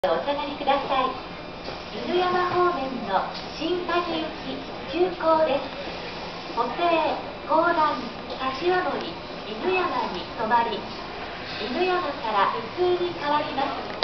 お下がりください。犬山方面の新谷行き急行です。補正、高蘭、柏森、犬山に停まり、犬山から普通に変わります。